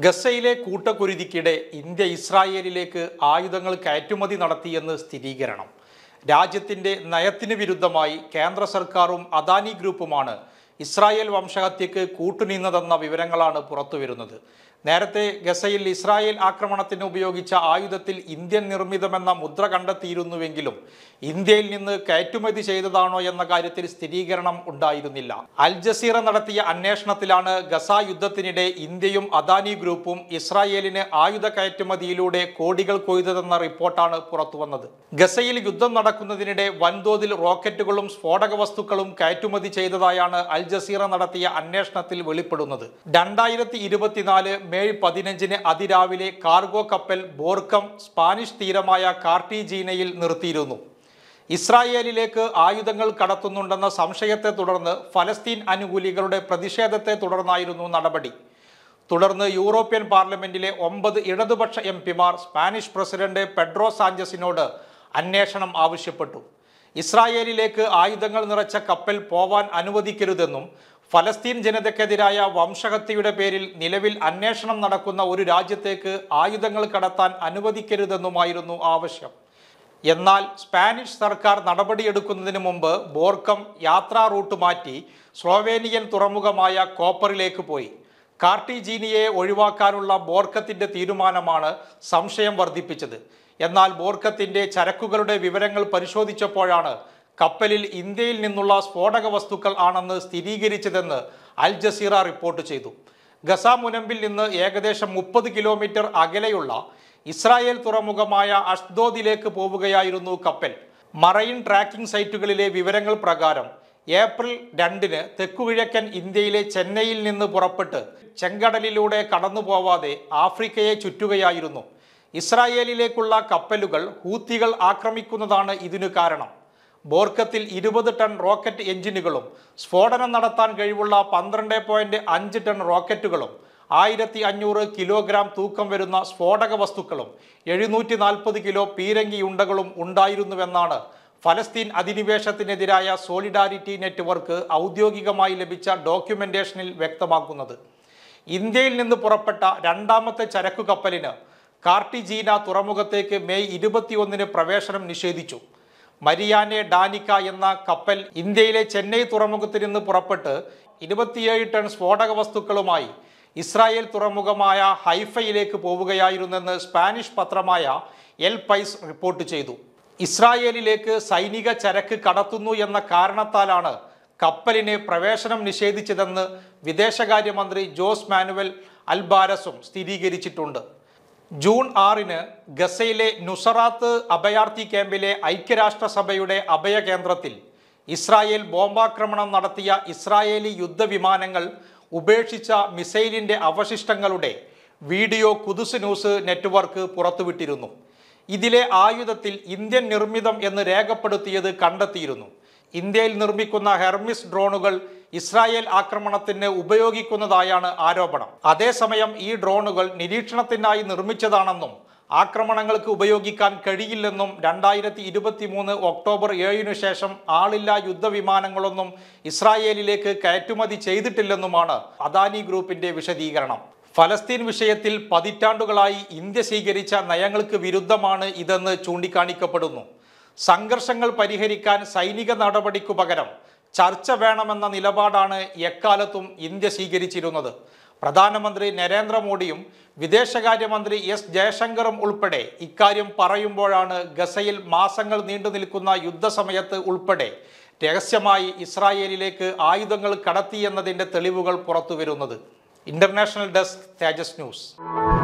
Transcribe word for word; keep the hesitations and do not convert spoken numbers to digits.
ഗസയിലെ കൂട്ടക്കുരുതിക്കിടെ ഇന്ത്യ ഇസ്രായേലിലേക്ക് ആയുധങ്ങൾ കയറ്റുമതി നടത്തിയെന്ന് സ്ഥിരീകരണം. രാജ്യത്തിൻ്റെ നയത്തിന് വിരുദ്ധമായി കേന്ദ്ര സർക്കാരും അദാനി ഗ്രൂപ്പുമാണ് ഇസ്രായേൽ വംശഹത്യക്ക് കൂട്ടുനിന്നതെന്ന വിവരങ്ങളാണ് പുറത്തുവരുന്നത്. നേരത്തെ ഗസയിൽ ഇസ്രായേൽ ആക്രമണത്തിന് ഉപയോഗിച്ച ആയുധത്തിൽ ഇന്ത്യൻ നിർമ്മിതമെന്ന മുദ്ര കണ്ടെത്തിയിരുന്നുവെങ്കിലും ഇന്ത്യയിൽ നിന്ന് കയറ്റുമതി ചെയ്തതാണോ എന്ന കാര്യത്തിൽ സ്ഥിരീകരണം ഉണ്ടായിരുന്നില്ല. അൽ ജസീറ നടത്തിയ അന്വേഷണത്തിലാണ് ഗസ യുദ്ധത്തിനിടെ ഇന്ത്യയും അദാനി ഗ്രൂപ്പും ഇസ്രായേലിന് ആയുധ കയറ്റുമതിയിലൂടെ കോടികൾ കൊയ്തതെന്ന റിപ്പോർട്ടാണ് പുറത്തുവന്നത്. ഗസയിൽ യുദ്ധം നടക്കുന്നതിനിടെ വൻതോതിൽ റോക്കറ്റുകളും സ്ഫോടക വസ്തുക്കളും കയറ്റുമതി ചെയ്തതായാണ് അൽ ജസീറ നടത്തിയ അന്വേഷണത്തിൽ വെളിപ്പെടുന്നത്. രണ്ടായിരത്തി ഇരുപത്തിനാല് മെയ് പതിനഞ്ചിന് അതിരാവിലെ കാർഗോ കപ്പൽ ബോർക്കം സ്പാനിഷ് തീരമായ കാർട്ടിജീനയിൽ നിർത്തിയിരുന്നു. ഇസ്രായേലിലേക്ക് ആയുധങ്ങൾ കടത്തുന്നുണ്ടെന്ന സംശയത്തെ തുടർന്ന് ഫലസ്തീൻ അനുകൂലികളുടെ പ്രതിഷേധത്തെ തുടർന്നായിരുന്നു നടപടി. തുടർന്ന് യൂറോപ്യൻ പാർലമെന്റിലെ ഒമ്പത് ഇടതുപക്ഷ എം പിമാർ സ്പാനിഷ് പ്രസിഡന്റ് പെഡ്രോ സാഞ്ചസിനോട് അന്വേഷണം ആവശ്യപ്പെട്ടു. ഇസ്രായേലിലേക്ക് ആയുധങ്ങൾ നിറച്ച കപ്പൽ പോവാൻ അനുവദിക്കരുതെന്നും ഫലസ്തീൻ ജനതയ്ക്കെതിരായ വംശഹത്യയുടെ പേരിൽ നിലവിൽ അന്വേഷണം നടക്കുന്ന ഒരു രാജ്യത്തേക്ക് ആയുധങ്ങൾ കടത്താൻ അനുവദിക്കരുതെന്നുമായിരുന്നു ആവശ്യം. എന്നാൽ സ്പാനിഷ് സർക്കാർ നടപടിയെടുക്കുന്നതിന് മുമ്പ് ബോർക്കം യാത്രാ റൂട്ട് മാറ്റി സ്ലോവേനിയൻ തുറമുഖമായ കോപ്പറിലേക്ക് പോയി. കാർട്ടിജീനിയെ ഒഴിവാക്കാനുള്ള ബോർക്കത്തിൻ്റെ തീരുമാനമാണ് സംശയം വർദ്ധിപ്പിച്ചത്. എന്നാൽ ബോർക്കത്തിൻ്റെ ചരക്കുകളുടെ വിവരങ്ങൾ പരിശോധിച്ചപ്പോഴാണ് കപ്പലിൽ ഇന്ത്യയിൽ നിന്നുള്ള സ്ഫോടക വസ്തുക്കൾ ആണെന്ന് സ്ഥിരീകരിച്ചതെന്ന് അൽ ജസീറ റിപ്പോർട്ട് ചെയ്തു. ഗസ മുനമ്പിൽ നിന്ന് ഏകദേശം മുപ്പത് കിലോമീറ്റർ അകലെയുള്ള ഇസ്രായേൽ തുറമുഖമായ അഷ്ദോദിലേക്ക് പോവുകയായിരുന്നു കപ്പൽ. മറൈൻ ട്രാക്കിംഗ് സൈറ്റുകളിലെ വിവരങ്ങൾ പ്രകാരം ഏപ്രിൽ രണ്ടിന് തെക്കുകിഴക്കൻ ഇന്ത്യയിലെ ചെന്നൈയിൽ നിന്ന് പുറപ്പെട്ട് ചെങ്കടലിലൂടെ കടന്നു പോവാതെ ആഫ്രിക്കയെ ചുറ്റുകയായിരുന്നു. ഇസ്രായേലിലേക്കുള്ള കപ്പലുകൾ ഹൂത്തികൾ ആക്രമിക്കുന്നതാണ് ഇതിനു കാരണം. ബോർക്കത്തിൽ ഇരുപത് ടൺ റോക്കറ്റ് എഞ്ചിനുകളും സ്ഫോടനം നടത്താൻ കഴിവുള്ള പന്ത്രണ്ട് പോയിന്റ് അഞ്ച് ടൺ റോക്കറ്റുകളും ആയിരത്തി അഞ്ഞൂറ് കിലോഗ്രാം തൂക്കം വരുന്ന സ്ഫോടക വസ്തുക്കളും എഴുന്നൂറ്റി നാൽപ്പത് കിലോ പീരങ്കിയുണ്ടകളും ഉണ്ടായിരുന്നുവെന്നാണ് ഫലസ്തീൻ അധിനിവേശത്തിനെതിരായ സോളിഡാരിറ്റി നെറ്റ്വർക്ക് ഔദ്യോഗികമായി ലഭിച്ച ഡോക്യുമെന്റേഷനിൽ വ്യക്തമാക്കുന്നത്. ഇന്ത്യയിൽ നിന്ന് പുറപ്പെട്ട രണ്ടാമത്തെ ചരക്കു കപ്പലിന് കാർട്ടിജീന തുറമുഖത്തേക്ക് മെയ് ഇരുപത്തിയൊന്നിന് പ്രവേശനം നിഷേധിച്ചു. മരിയാനെ ഡാനിക്ക എന്ന കപ്പൽ ഇന്ത്യയിലെ ചെന്നൈ തുറമുഖത്തിൽ നിന്ന് പുറപ്പെട്ട് ഇരുപത്തിയേഴ് ടൺ സ്ഫോടക വസ്തുക്കളുമായി ഇസ്രായേൽ തുറമുഖമായ ഹൈഫയിലേക്ക് പോവുകയായിരുന്നെന്ന് സ്പാനിഷ് പത്രമായ എൽ പൈസ് റിപ്പോർട്ട് ചെയ്തു. ഇസ്രായേലിലേക്ക് സൈനിക ചരക്ക് കടത്തുന്നു എന്ന കാരണത്താലാണ് കപ്പലിന് പ്രവേശനം നിഷേധിച്ചതെന്ന് വിദേശകാര്യമന്ത്രി ജോസ് മാനുവൽ അൽബാരസും സ്ഥിരീകരിച്ചിട്ടുണ്ട്. ജൂൺ ആറിന് ഗസയിലെ നുസറാത്ത് അഭയാർത്ഥി ക്യാമ്പിലെ ഐക്യരാഷ്ട്രസഭയുടെ അഭയകേന്ദ്രത്തിൽ ഇസ്രായേൽ ബോംബാക്രമണം നടത്തിയ ഇസ്രായേലി യുദ്ധവിമാനങ്ങൾ ഉപേക്ഷിച്ച മിസൈലിൻ്റെ അവശിഷ്ടങ്ങളുടെ വീഡിയോ ഖുദ്സ് ന്യൂസ് നെറ്റ്വർക്ക് പുറത്തുവിട്ടിരുന്നു. ഇതിലെ ആയുധത്തിൽ ഇന്ത്യൻ നിർമ്മിതം എന്ന് രേഖപ്പെടുത്തിയത് കണ്ടെത്തിയിരുന്നു. ഇന്ത്യയിൽ നിർമ്മിക്കുന്ന ഹെർമിസ് ഡ്രോണുകൾ ഇസ്രായേൽ ആക്രമണത്തിന് ഉപയോഗിക്കുന്നതായാണ് ആരോപണം. അതേസമയം ഈ ഡ്രോണുകൾ നിരീക്ഷണത്തിനായി നിർമ്മിച്ചതാണെന്നും ആക്രമണങ്ങൾക്ക് ഉപയോഗിക്കാൻ കഴിയില്ലെന്നും രണ്ടായിരത്തി ഇരുപത്തി മൂന്ന് ഒക്ടോബർ ഏഴിനു ശേഷം ആളില്ലാ യുദ്ധവിമാനങ്ങളൊന്നും ഇസ്രായേലിലേക്ക് കയറ്റുമതി ചെയ്തിട്ടില്ലെന്നുമാണ് അദാനി ഗ്രൂപ്പിന്റെ വിശദീകരണം. ഫലസ്തീൻ വിഷയത്തിൽ പതിറ്റാണ്ടുകളായി ഇന്ത്യ സ്വീകരിച്ച നയങ്ങൾക്ക് വിരുദ്ധമാണ് ഇതെന്ന് ചൂണ്ടിക്കാണിക്കപ്പെടുന്നു. സംഘർഷങ്ങൾ പരിഹരിക്കാൻ സൈനിക നടപടിക്കു പകരം ചർച്ച വേണമെന്ന നിലപാടാണ് എക്കാലത്തും ഇന്ത്യ സ്വീകരിച്ചിരുന്നത്. പ്രധാനമന്ത്രി നരേന്ദ്രമോദിയും വിദേശകാര്യമന്ത്രി എസ് ജയശങ്കറും ഉൾപ്പെടെ ഇക്കാര്യം പറയുമ്പോഴാണ് ഗസയിൽ മാസങ്ങൾ നീണ്ടു നിൽക്കുന്ന യുദ്ധസമയത്ത് ഉൾപ്പെടെ രഹസ്യമായി ഇസ്രായേലിലേക്ക് ആയുധങ്ങൾ കടത്തിയെന്നതിൻ്റെ തെളിവുകൾ പുറത്തുവരുന്നത്. International desk, Tejas news.